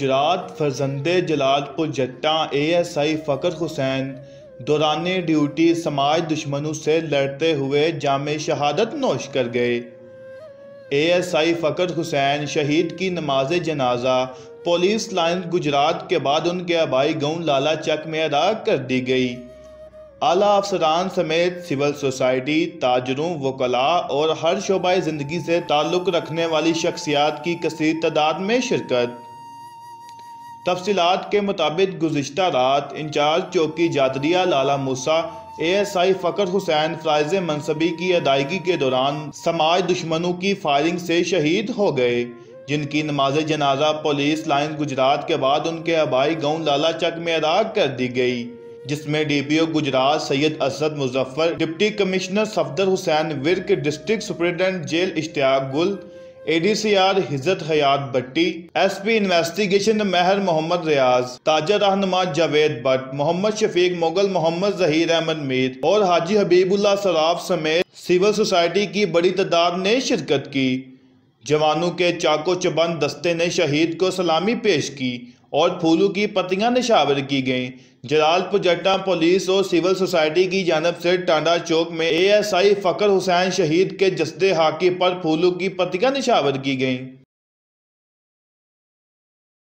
गुजरात फर्जंदे जलालपुर जट्टा एएसआई फ़खर हुसैन दौरान ड्यूटी समाज दुश्मनों से लड़ते हुए जामे शहादत नोश कर गए। एएसआई फ़खर हुसैन शहीद की नमाज जनाजा पुलिस लाइन गुजरात के बाद उनके आबाई गांव लाला चक में अदा कर दी गई। आला अफसरान समेत सिविल सोसाइटी, ताजरों, वकला और हर शोबाए ज़िंदगी से ताल्लुक़ रखने वाली शख्सियात की कसीर तादाद में शिरकत। तफसीलात के मुताबिक गुज़िश्ता रात इंचार्ज चौकी जादरिया लाला मूसा एएसआई फ़खर हुसैन फ़राइज़ मनसबी की अदायगी के दौरान समाज दुश्मनों की फायरिंग से शहीद हो गए, जिनकी नमाज जनाजा पुलिस लाइन गुजरात के बाद उनके आबाई गांव लाला चक में अदा कर दी गई, जिसमें DPO Gujrat Syed Asad Muzaffar, deputy commissioner Safdar Hussain Virk, district superintendent jail Ishtiaq Gul, ADCR Hijjat Hayat Bhatti, SP investigation Mehr Mohammad Riaz, ताजा रहनुमा जावेद भट्ट, मोहम्मद शफीक मुगल, मोहम्मद जहीर अहमद मीर और हाजी हबीबुल्लाह सराफ समेत सिविल सोसाइटी की बड़ी तादाद ने शिरकत की। जवानों के चाको चबंद दस्ते ने शहीद को सलामी पेश की और फूलों की पत्तियां निशावर की गईं। जलालपुर जट्टा पुलिस और सिविल सोसाइटी की जानब से टांडा चौक में एएसआई फ़खर हुसैन शहीद के जस्दे हाकी पर फूलों की पत्तियां निशावर की गईं।